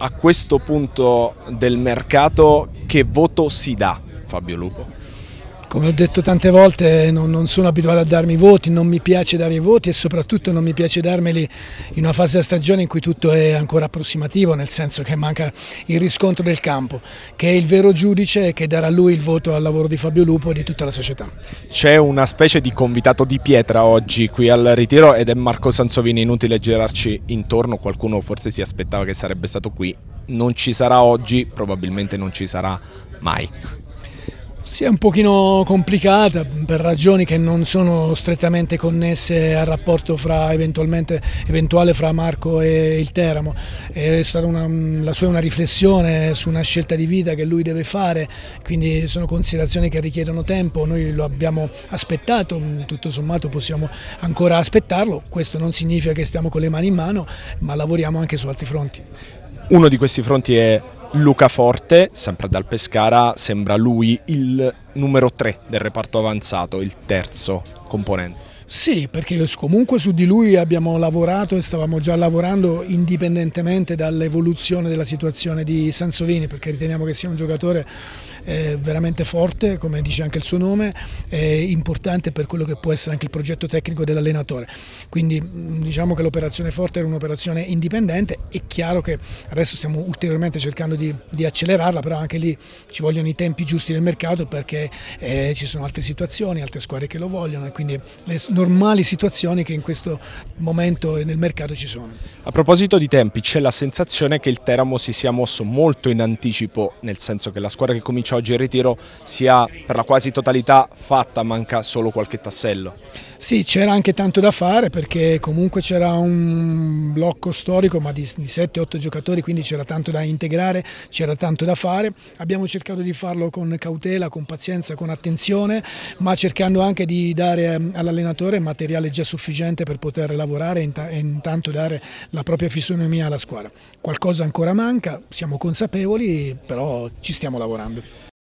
A questo punto del mercato che voto si dà, Fabio Lupo? Come ho detto tante volte, non sono abituato a darmi i voti, non mi piace dare i voti e soprattutto non mi piace darmeli in una fase della stagione in cui tutto è ancora approssimativo, nel senso che manca il riscontro del campo, che è il vero giudice che darà lui il voto al lavoro di Fabio Lupo e di tutta la società. C'è una specie di convitato di pietra oggi qui al ritiro ed è Marco Sansovini, inutile girarci intorno, qualcuno forse si aspettava che sarebbe stato qui, non ci sarà oggi, probabilmente non ci sarà mai. Sì, è un pochino complicata per ragioni che non sono strettamente connesse al rapporto eventuale fra Marco e il Teramo. È stata la sua una riflessione su una scelta di vita che lui deve fare, quindi sono considerazioni che richiedono tempo, noi lo abbiamo aspettato, tutto sommato possiamo ancora aspettarlo, questo non significa che stiamo con le mani in mano, ma lavoriamo anche su altri fronti. Uno di questi fronti è Luca Forte, sempre dal Pescara, sembra lui il numero 3 del reparto avanzato, il terzo componente. Sì, perché comunque su di lui abbiamo lavorato e stavamo già lavorando indipendentemente dall'evoluzione della situazione di Sansovini, perché riteniamo che sia un giocatore veramente forte, come dice anche il suo nome, importante per quello che può essere anche il progetto tecnico dell'allenatore. Quindi diciamo che l'operazione Forte era un'operazione indipendente, è chiaro che adesso stiamo ulteriormente cercando di accelerarla, però anche lì ci vogliono i tempi giusti del mercato perché ci sono altre situazioni, altre squadre che lo vogliono e quindi le normali situazioni che in questo momento nel mercato ci sono. A proposito di tempi, c'è la sensazione che il Teramo si sia mosso molto in anticipo, nel senso che la squadra che comincia oggi il ritiro sia per la quasi totalità fatta, manca solo qualche tassello. Sì, c'era anche tanto da fare perché comunque c'era un blocco storico ma di 7-8 giocatori, quindi c'era tanto da integrare, c'era tanto da fare. Abbiamo cercato di farlo con cautela, con pazienza, con attenzione, ma cercando anche di dare all'allenatore materiale già sufficiente per poter lavorare e intanto dare la propria fisionomia alla squadra. Qualcosa ancora manca, siamo consapevoli, però ci stiamo lavorando.